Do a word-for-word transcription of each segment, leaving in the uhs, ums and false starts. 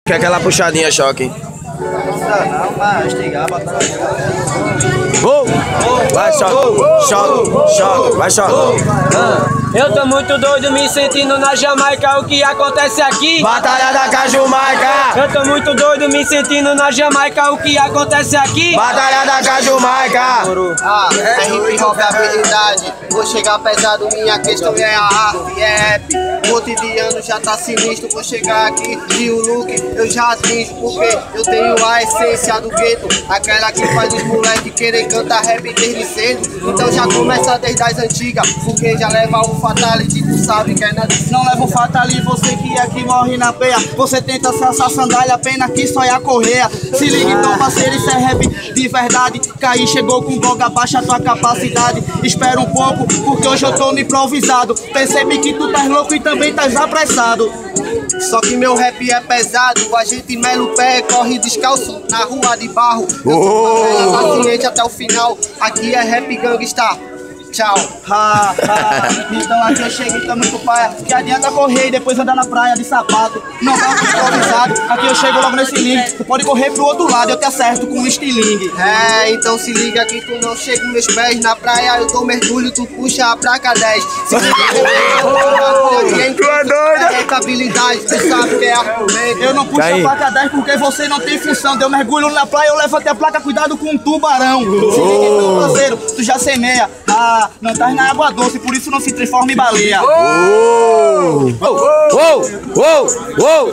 Que é aquela puxadinha choque. Não, mas ligar, botar na Gol! Vai, choque, choque, choque, vai, choque. Eu tô muito doido me sentindo na Jamaica, o que acontece aqui? Batalha da Cajumaica! Eu tô muito doido me sentindo na Jamaica, o que acontece aqui? Batalha da Cajumaica! Ah, é hip hop habilidade. Vou chegar pesado, minha questão é a arte, é rap. Cotidiano já tá sinistro, vou chegar aqui e o look eu já atingo, porque eu tenho a essência do gueto, aquela que faz os moleques querer cantar rap desde cedo. Então já começa desde as antigas, porque já leva o fatality, tu sabe que é nada. Não leva o fatality, você que aqui morre na peia. Você tenta acessar a sandália, pena que só é a correia. Se liga então, parceiro, isso é rap de verdade. Caí, chegou com boga, baixa a tua capacidade. Espera um pouco, porque hoje eu tô no improvisado. Percebe que tu tá louco e também tá apressado. Só que meu rap é pesado, a gente mela o pé, corre descalço na rua de barro. Eu sou uma paciente até o final, aqui é rap gangsta. Tchau. Ha, ha. Então aqui eu cheguei também com paia. Que adianta correr e depois andar na praia de sapato. Não dá um improvisado. Aqui eu chego logo nesse link. Tu pode correr pro outro lado, eu te acerto com um estilingue. É, então se liga que tu não chega nos meus pés. Na praia eu dou mergulho, tu puxa a placa dez. Se liga que tu é doido. É habilidade, tu sabe que é argumento. Eu não puxo a placa dez porque você não tem função. Deu mergulho na praia, eu levo até a placa, cuidado com um tubarão. Se liga então, parceiro, tu já semeia. Ah, não tá na água doce, por isso não se transforma em baleia. Uou! Uou! Uou! Uou!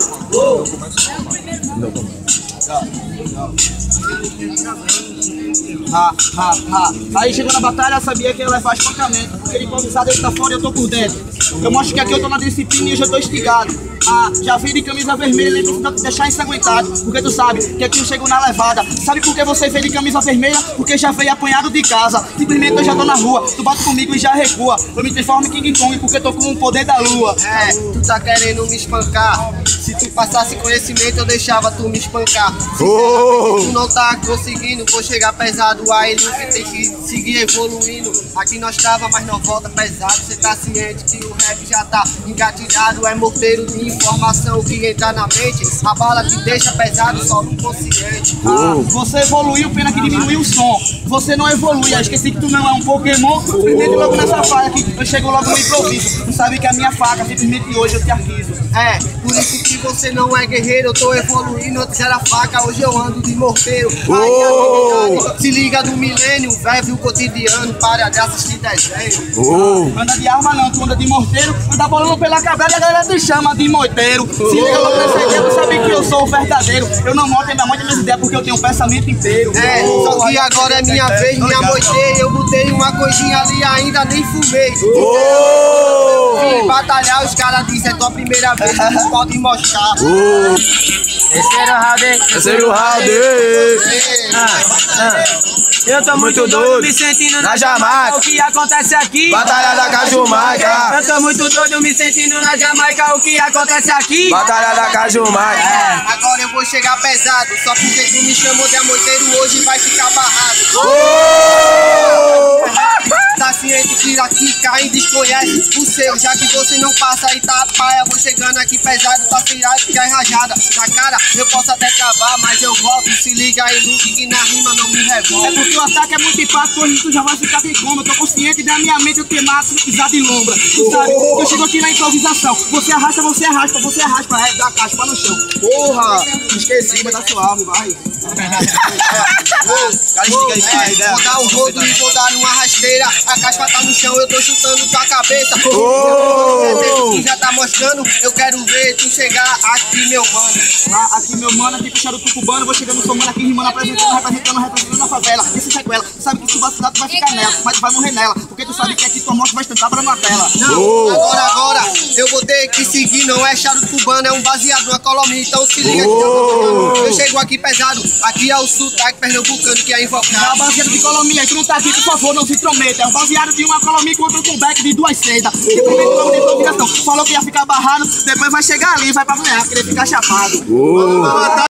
Ha, ha, ha. Aí chegou na batalha, sabia que ia levar espancamento. Porque ele improvisado, ele tá fora e eu tô por dentro. Eu mostro que aqui eu tô na disciplina e hoje eu tô instigado. Ah, já vi de camisa vermelha, nem precisa te deixar ensanguentado. Porque tu sabe que aqui eu chego na levada. Sabe por que você veio de camisa vermelha? Porque já veio apanhado de casa. Simplesmente eu já tô na rua, tu bate comigo e já recua. Eu me transformo em King Kong porque tô com o poder da lua. É, tu tá querendo me espancar. Se tu passasse conhecimento eu deixava tu me espancar. Se Oh! tu não tá conseguindo, vou chegar pesado. Aí que tem que seguir evoluindo. Aqui nós tava, mas não volta pesado. Cê tá ciente que o rap já tá engatilhado. É morteiro de informação que entra na mente. A bala que deixa pesado só no consciente. Ah, você evoluiu, pena que diminuiu o som. Você não evolui, eu esqueci que tu não é um Pokémon. Simplesmente logo nessa falha que eu chego logo no improviso. Tu sabe que a minha faca, simplesmente hoje eu te arquivo. É, por isso que você não é guerreiro. Eu tô evoluindo, antes era faca, hoje eu ando de morteiro. Aí, se liga do milênio, velho, o cotidiano, para de assistir desenho. Oh. Anda de arma não, tu anda de morteiro, anda bolando pela cabeça e a galera te chama de moiteiro. Se liga logo nessa ideia, tu sabe que eu sou o verdadeiro. Eu não monto em minha mãe de minhas ideias porque eu tenho um pensamento inteiro. É, só que agora é minha vez, minha moitei. Eu botei uma coisinha ali, ainda nem fumei. Oh. Vim batalhar, os caras dizem é tua primeira vez, tu pode mostrar. Oh. Terceiro round, hein? Terceiro round! Eu tô muito doido me sentindo na Jamaica, o que acontece aqui? Batalha da Cajumaica! Eu tô muito doido me sentindo na Jamaica, o que acontece aqui? Batalha da Cajumaica! É, agora eu vou chegar pesado, só porque tu me chamou de amoiteiro, hoje vai ficar barrado. Oh! Tá ciente que aqui cai e desconhece o seu, já que você não passa aí tá paia, vou chegando aqui pesado, tá tirado que é rajada na cara, eu posso até travar, mas eu volto, se liga aí no que na rima não me revolta. É porque o ataque é muito empático, hoje tu já vai ficar de coma, eu tô consciente da minha mente, eu te mato se pisar de lombra, tu sabe, eu chego aqui na improvisação, você arrasta, você arrasta, você arrasta, é, dá caspa no chão. Porra, esqueci, mas tá suave, vai. Vou dar um rodo e vou dar uma rasteira. A caspa tá no chão, eu tô chutando tua cabeça. Oh! Já tá mostrando, eu quero ver tu chegar aqui, meu mano. Ah, aqui, meu mano, aqui puxado o cubano. Vou chegando somando aqui, rimando, apresentando, representando, representando na favela. Esse sequela, tu sabe que se tu vacilar, tu vai ficar nela, mas tu vai morrer nela. Porque tu sabe que aqui tua morte vai estar pra na tela. Não, Oh! agora, agora, eu vou ter que seguir. Não é charuto cubano, é um baseado, uma colomia. Então se liga aqui, Oh! eu chego aqui pesado. Aqui é o sotaque pernambucano que é invocado. É um baseado de colomia, tu não tá aqui, por favor, não se intrometa. É um baseado de uma colomia contra um comeback de duas sedas. Simplesmente logo de improvisação. Falou que ia ficar barrado, depois vai chegar ali, vai pra mulher, querer ficar chapado. Oh.